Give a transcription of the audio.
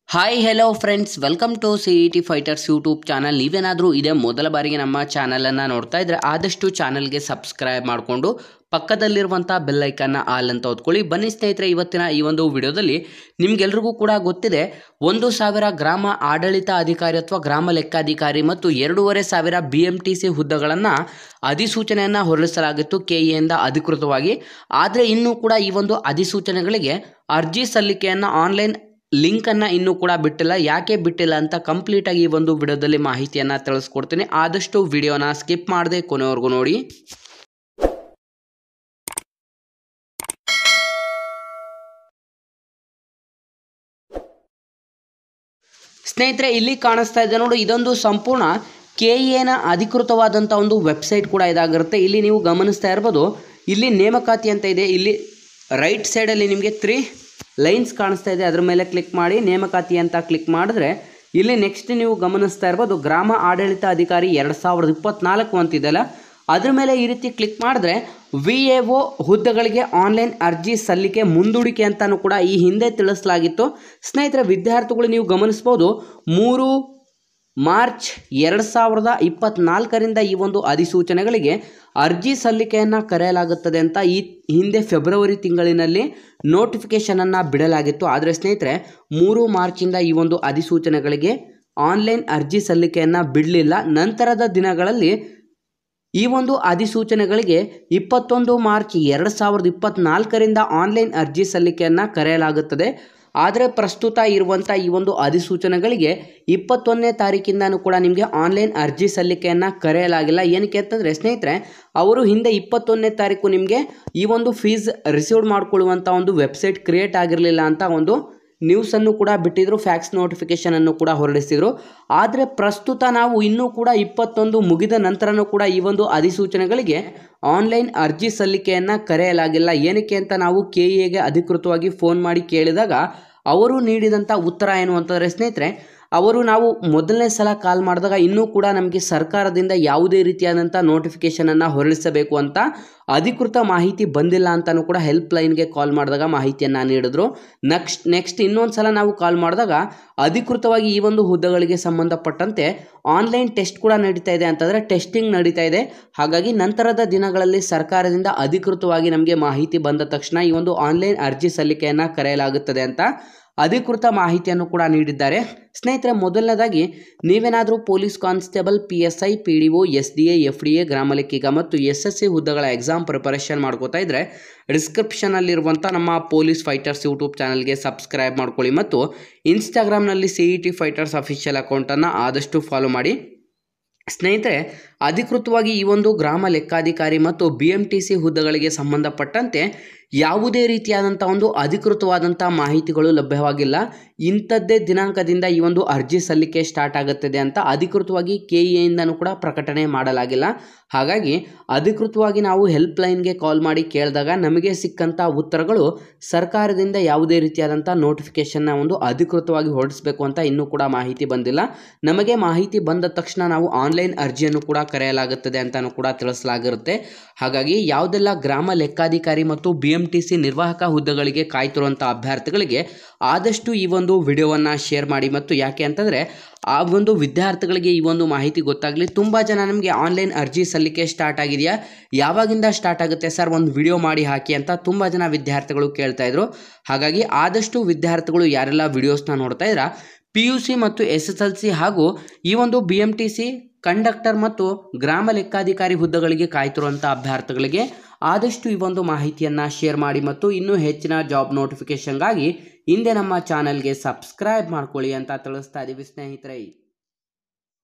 Hi hello friends, welcome to CET fighters YouTube channel. ನೀವೇನಾದರೂ ಇದೇ ಮೊದಲ ಬಾರಿಗೆ ನಮ್ಮ ಚಾನಲನ್ನು ನೋಡ್ತಾ ಇದ್ದರೆ ಆದಷ್ಟು ಚಾನಲ್ಗೆ ಸಬ್ಸ್ಕ್ರೈಬ್ ಮಾಡಿಕೊಂಡು ಪಕ್ಕದಲ್ಲಿರುವಂಥ ಬೆಲ್ಲೈಕನ್ನ ಆಲ್ ಅಂತ ಹೊತ್ಕೊಳ್ಳಿ. ಬನ್ನಿ ಸ್ನೇಹಿತರೆ, ಇವತ್ತಿನ ಈ ಒಂದು ವಿಡಿಯೋದಲ್ಲಿ ನಿಮಗೆಲ್ರಿಗೂ ಕೂಡ ಗೊತ್ತಿದೆ 1,000 ಗ್ರಾಮ ಆಡಳಿತ ಅಧಿಕಾರಿ ಅಥವಾ ಗ್ರಾಮ ಲೆಕ್ಕಾಧಿಕಾರಿ ಮತ್ತು 2,500 BMTC ಹುದ್ದೆಗಳನ್ನು ಅಧಿಸೂಚನೆಯನ್ನು ಹೊರಡಿಸಲಾಗಿತ್ತು KEಯಿಂದ ಅಧಿಕೃತವಾಗಿ. ಆದರೆ ಇನ್ನೂ ಕೂಡ ಈ ಒಂದು ಅಧಿಸೂಚನೆಗಳಿಗೆ ಅರ್ಜಿ ಸಲ್ಲಿಕೆಯನ್ನು ಆನ್ಲೈನ್ ಲಿಂಕನ್ನು ಇನ್ನೂ ಕೂಡ ಬಿಟ್ಟಿಲ್ಲ. ಯಾಕೆ ಬಿಟ್ಟಿಲ್ಲ ಅಂತ ಕಂಪ್ಲೀಟಾಗಿ ಈ ಒಂದು ವಿಡಿಯೋದಲ್ಲಿ ಮಾಹಿತಿಯನ್ನು ತಿಳಿಸ್ಕೊಡ್ತೀನಿ. ಆದಷ್ಟು ವಿಡಿಯೋನ ಸ್ಕಿಪ್ ಮಾಡದೆ ಕೊನೆವರೆಗೂ ನೋಡಿ. ಸ್ನೇಹಿತರೆ, ಇಲ್ಲಿ ಕಾಣಿಸ್ತಾ ಇದೆ ನೋಡಿ, ಇದೊಂದು ಸಂಪೂರ್ಣ KEನ ಅಧಿಕೃತವಾದಂಥ ಒಂದು ವೆಬ್ಸೈಟ್ ಕೂಡ ಇದಾಗಿರುತ್ತೆ. ಇಲ್ಲಿ ನೀವು ಗಮನಿಸ್ತಾ ಇರ್ಬೋದು, ಇಲ್ಲಿ ನೇಮಕಾತಿ ಅಂತ ಇದೆ. ಇಲ್ಲಿ ರೈಟ್ ಸೈಡಲ್ಲಿ ನಿಮಗೆ 3 ಲೈನ್ಸ್ ಕಾಣಿಸ್ತಾ ಇದೆ. ಅದರ ಮೇಲೆ ಕ್ಲಿಕ್ ಮಾಡಿ ನೇಮಕಾತಿ ಅಂತ ಕ್ಲಿಕ್ ಮಾಡಿದ್ರೆ ಇಲ್ಲಿ ನೆಕ್ಸ್ಟ್ ನೀವು ಗಮನಿಸ್ತಾ ಇರ್ಬೋದು ಗ್ರಾಮ ಆಡಳಿತ ಅಧಿಕಾರಿ 2024 ಅಂತಿದೆಯಲ್ಲ, ಅದ್ರ ಮೇಲೆ ಈ ರೀತಿ ಕ್ಲಿಕ್ ಮಾಡಿದ್ರೆ VAO ಹುದ್ದೆಗಳಿಗೆ ಆನ್ಲೈನ್ ಅರ್ಜಿ ಸಲ್ಲಿಕೆ ಮುಂದೂಡಿಕೆ ಅಂತಲೂ ಕೂಡ ಈ ಹಿಂದೆ ತಿಳಿಸಲಾಗಿತ್ತು. ಸ್ನೇಹಿತರೆ, ವಿದ್ಯಾರ್ಥಿಗಳು ನೀವು ಗಮನಿಸ್ಬೋದು 3 ಮಾರ್ಚ್ 2024ರಿಂದ ಈ ಒಂದು ಅಧಿಸೂಚನೆಗಳಿಗೆ ಅರ್ಜಿ ಸಲ್ಲಿಕೆಯನ್ನು ಕರೆಯಲಾಗುತ್ತದೆ ಅಂತ ಈ ಹಿಂದೆ ಫೆಬ್ರವರಿ ತಿಂಗಳಿನಲ್ಲಿ ನೋಟಿಫಿಕೇಷನನ್ನು ಬಿಡಲಾಗಿತ್ತು. ಆದರೆ ಸ್ನೇಹಿತರೆ, 3 ಮಾರ್ಚಿಂದ ಈ ಒಂದು ಅಧಿಸೂಚನೆಗಳಿಗೆ ಆನ್ಲೈನ್ ಅರ್ಜಿ ಸಲ್ಲಿಕೆಯನ್ನು ಬಿಡಲಿಲ್ಲ. ನಂತರದ ದಿನಗಳಲ್ಲಿ ಈ ಒಂದು ಅಧಿಸೂಚನೆಗಳಿಗೆ 21 ಮಾರ್ಚ್ 2024ರಿಂದ ಆನ್ಲೈನ್ ಅರ್ಜಿ ಸಲ್ಲಿಕೆಯನ್ನು ಕರೆಯಲಾಗುತ್ತದೆ. ಆದರೆ ಪ್ರಸ್ತುತ ಇರುವಂಥ ಈ ಒಂದು ಅಧಿಸೂಚನೆಗಳಿಗೆ 21ನೇ ತಾರೀಕಿಂದನೂ ಕೂಡ ನಿಮಗೆ ಆನ್ಲೈನ್ ಅರ್ಜಿ ಸಲ್ಲಿಕೆಯನ್ನು ಕರೆಯಲಾಗಿಲ್ಲ. ಏನಕ್ಕೆ ಅಂತಂದರೆ ಸ್ನೇಹಿತರೆ, ಅವರು ಹಿಂದೆ 21ನೇ ತಾರೀಕು ನಿಮಗೆ ಈ ಒಂದು ಫೀಸ್ ರಿಸೀವ್ ಮಾಡಿಕೊಳ್ಳುವಂಥ ಒಂದು ವೆಬ್ಸೈಟ್ ಕ್ರಿಯೇಟ್ ಆಗಿರಲಿಲ್ಲ ಅಂತ ಒಂದು ನ್ಯೂಸನ್ನು ಕೂಡ ಬಿಟ್ಟಿದ್ರು, ಫ್ಯಾಕ್ಸ್ ನೋಟಿಫಿಕೇಷನನ್ನು ಕೂಡ ಹೊರಡಿಸಿದರು. ಆದರೆ ಪ್ರಸ್ತುತ ನಾವು ಇನ್ನೂ ಕೂಡ 21 ಮುಗಿದ ನಂತರನೂ ಕೂಡ ಈ ಒಂದು ಅಧಿಸೂಚನೆಗಳಿಗೆ ಆನ್ಲೈನ್ ಅರ್ಜಿ ಸಲ್ಲಿಕೆಯನ್ನು ಕರೆಯಲಾಗಿಲ್ಲ. ಏನಕ್ಕೆ ಅಂತ ನಾವು KEಗೆ ಅಧಿಕೃತವಾಗಿ ಫೋನ್ ಮಾಡಿ ಕೇಳಿದಾಗ ಅವರು ನೀಡಿದಂಥ ಉತ್ತರ ಏನು ಅಂತಂದರೆ ಸ್ನೇಹಿತರೆ, ನಾವು ಮೊದಲನೇ ಸಲ ಕಾಲ್ ಮಾಡಿದಾಗ ಇನ್ನೂ ಕೂಡ ನಮಗೆ ಸರ್ಕಾರದಿಂದ ಯಾವುದೇ ರೀತಿಯಾದಂಥ ನೋಟಿಫಿಕೇಷನನ್ನು ಹೊರಡಿಸಬೇಕು ಅಂತ ಅಧಿಕೃತ ಮಾಹಿತಿ ಬಂದಿಲ್ಲ ಅಂತಲೂ ಕೂಡ ಹೆಲ್ಪ್ ಲೈನ್ಗೆ ಕಾಲ್ ಮಾಡಿದಾಗ ಮಾಹಿತಿಯನ್ನು ನೀಡಿದ್ರು. ನೆಕ್ಸ್ಟ್ ಇನ್ನೊಂದು ಸಲ ನಾವು ಕಾಲ್ ಮಾಡಿದಾಗ ಅಧಿಕೃತವಾಗಿ ಈ ಒಂದು ಹುದ್ದೆಗಳಿಗೆ ಸಂಬಂಧಪಟ್ಟಂತೆ ಆನ್ಲೈನ್ ಟೆಸ್ಟ್ ಕೂಡ ನಡೀತಾ ಇದೆ ಅಂತಂದರೆ ಟೆಸ್ಟಿಂಗ್ ನಡೀತಾ ಇದೆ. ಹಾಗಾಗಿ ನಂತರದ ದಿನಗಳಲ್ಲಿ ಸರ್ಕಾರದಿಂದ ಅಧಿಕೃತವಾಗಿ ನಮಗೆ ಮಾಹಿತಿ ಬಂದ ತಕ್ಷಣ ಈ ಒಂದು ಆನ್ಲೈನ್ ಅರ್ಜಿ ಸಲ್ಲಿಕೆಯನ್ನು ಕರೆಯಲಾಗುತ್ತದೆ ಅಂತ ಅಧಿಕೃತ ಮಾಹಿತಿಯನ್ನು ಕೂಡ ನೀಡಿದ್ದಾರೆ. ಸ್ನೇಹಿತರೆ, ಮೊದಲನೇದಾಗಿ ನೀವೇನಾದರೂ police constable, PSI, PDO, SDA, FDA, ಗ್ರಾಮ ಲೆಕ್ಕಿಗ ಮತ್ತು SSC ಹುದ್ದೆಗಳ ಎಕ್ಸಾಮ್ ಪ್ರಿಪರೇಷನ್ ಮಾಡ್ಕೋತಾ ಇದ್ದರೆ ಡಿಸ್ಕ್ರಿಪ್ಷನಲ್ಲಿರುವಂಥ ನಮ್ಮ ಪೊಲೀಸ್ ಫೈಟರ್ಸ್ ಯೂಟ್ಯೂಬ್ ಚಾನಲ್ಗೆ ಸಬ್ಸ್ಕ್ರೈಬ್ ಮಾಡ್ಕೊಳ್ಳಿ ಮತ್ತು ಇನ್ಸ್ಟಾಗ್ರಾಮ್ನಲ್ಲಿ CET ಫೈಟರ್ಸ್ ಅಫಿಷಿಯಲ್ ಅಕೌಂಟನ್ನು ಆದಷ್ಟು ಫಾಲೋ ಮಾಡಿ. ಸ್ನೇಹಿತರೆ, ಅಧಿಕೃತವಾಗಿ ಈ ಒಂದು ಗ್ರಾಮ ಲೆಕ್ಕಾಧಿಕಾರಿ ಮತ್ತು BMTC ಹುದ್ದೆಗಳಿಗೆ ಸಂಬಂಧಪಟ್ಟಂತೆ ಯಾವುದೇ ರೀತಿಯಾದಂಥ ಒಂದು ಅಧಿಕೃತವಾದಂಥ ಮಾಹಿತಿಗಳು ಲಭ್ಯವಾಗಿಲ್ಲ. ಇಂಥದ್ದೇ ದಿನಾಂಕದಿಂದ ಈ ಒಂದು ಅರ್ಜಿ ಸಲ್ಲಿಕೆ ಸ್ಟಾರ್ಟ್ ಆಗುತ್ತದೆ ಅಂತ ಅಧಿಕೃತವಾಗಿ KEಯಿಂದನೂ ಕೂಡ ಪ್ರಕಟಣೆ ಮಾಡಲಾಗಿಲ್ಲ. ಹಾಗಾಗಿ ಅಧಿಕೃತವಾಗಿ ನಾವು ಹೆಲ್ಪ್ ಲೈನ್ಗೆ ಕಾಲ್ ಮಾಡಿ ಕೇಳಿದಾಗ ನಮಗೆ ಸಿಕ್ಕಂಥ ಉತ್ತರಗಳು ಸರ್ಕಾರದಿಂದ ಯಾವುದೇ ರೀತಿಯಾದಂಥ ನೋಟಿಫಿಕೇಷನ್ನ ಒಂದು ಅಧಿಕೃತವಾಗಿ ಹೊರಡಿಸಬೇಕು ಅಂತ ಇನ್ನೂ ಕೂಡ ಮಾಹಿತಿ ಬಂದಿಲ್ಲ. ನಮಗೆ ಮಾಹಿತಿ ಬಂದ ತಕ್ಷಣ ನಾವು ಆನ್ಲೈನ್ ಅರ್ಜಿಯನ್ನು ಕೂಡ ಕರೆಯಲಾಗುತ್ತದೆ ಅಂತಲೂ ಕೂಡ ತಿಳಿಸಲಾಗಿರುತ್ತೆ. ಹಾಗಾಗಿ ಯಾವುದೆಲ್ಲ ಗ್ರಾಮ ಲೆಕ್ಕಾಧಿಕಾರಿ ಮತ್ತು BMTC ನಿರ್ವಾಹಕ ಹುದ್ದೆಗಳಿಗೆ ಕಾಯ್ತಿರುವಂಥ ಅಭ್ಯರ್ಥಿಗಳಿಗೆ ಆದಷ್ಟು ಈ ಒಂದು ವಿಡಿಯೋವನ್ನು ಶೇರ್ ಮಾಡಿ. ಮತ್ತು ಯಾಕೆ ಅಂತಂದರೆ ಆ ಒಂದು ವಿದ್ಯಾರ್ಥಿಗಳಿಗೆ ಈ ಒಂದು ಮಾಹಿತಿ ಗೊತ್ತಾಗಲಿ. ತುಂಬ ಜನ ನಮಗೆ ಆನ್ಲೈನ್ ಅರ್ಜಿ ಸಲ್ಲಿಕೆ ಸ್ಟಾರ್ಟ್ ಆಗಿದೆಯಾ, ಯಾವಾಗಿಂದ ಸ್ಟಾರ್ಟ್ ಆಗುತ್ತೆ ಸರ್, ಒಂದು ವಿಡಿಯೋ ಮಾಡಿ ಹಾಕಿ ಅಂತ ತುಂಬ ಜನ ವಿದ್ಯಾರ್ಥಿಗಳು ಕೇಳ್ತಾ ಇದ್ರು. ಹಾಗಾಗಿ ಆದಷ್ಟು ವಿದ್ಯಾರ್ಥಿಗಳು ಯಾರೆಲ್ಲ ವಿಡಿಯೋಸ್ನ ನೋಡ್ತಾ ಇದ್ದೀರಾ PUC ಮತ್ತು SSLC ಹಾಗೂ ಈ ಒಂದು BMTC ಕಂಡಕ್ಟರ್ ಮತ್ತು ಗ್ರಾಮ ಲೆಕ್ಕಾಧಿಕಾರಿ ಹುದ್ದೆಗಳಿಗೆ ಕಾಯ್ತಿರುವಂಥ ಅಭ್ಯರ್ಥಿಗಳಿಗೆ ಆದಷ್ಟು ಈ ಒಂದು ಮಾಹಿತಿಯನ್ನು ಶೇರ್ ಮಾಡಿ ಮತ್ತು ಇನ್ನೂ ಹೆಚ್ಚಿನ ಜಾಬ್ ನೋಟಿಫಿಕೇಷನ್ಗಾಗಿ ಹಿಂದೆ ನಮ್ಮ ಚಾನಲ್ಗೆ ಸಬ್ಸ್ಕ್ರೈಬ್ ಮಾಡ್ಕೊಳ್ಳಿ ಅಂತ ತಿಳಿಸ್ತಾ ಇದ್ದೀವಿ ಸ್ನೇಹಿತರೆ.